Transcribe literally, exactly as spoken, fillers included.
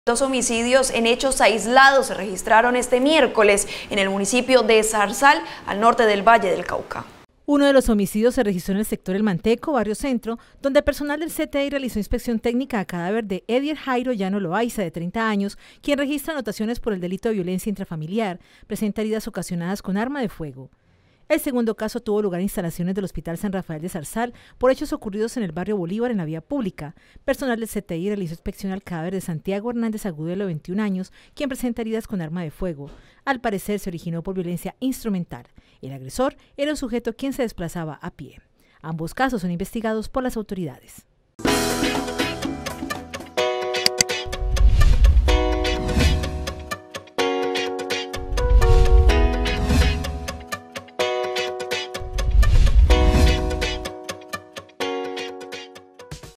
Dos homicidios en hechos aislados se registraron este miércoles en el municipio de Zarzal, al norte del Valle del Cauca. Uno de los homicidios se registró en el sector El Manteco, barrio Centro, donde personal del C T I realizó inspección técnica a cadáver de Edier Jairo Llano Loaiza, de treinta años, quien registra anotaciones por el delito de violencia intrafamiliar, presenta heridas ocasionadas con arma de fuego. El segundo caso tuvo lugar en instalaciones del Hospital San Rafael de Zarzal por hechos ocurridos en el barrio Bolívar en la vía pública. Personal del C T I realizó inspección al cadáver de Santiago Hernández Agudelo, de veintiún años, quien presenta heridas con arma de fuego. Al parecer se originó por violencia instrumental. El agresor era un sujeto quien se desplazaba a pie. Ambos casos son investigados por las autoridades.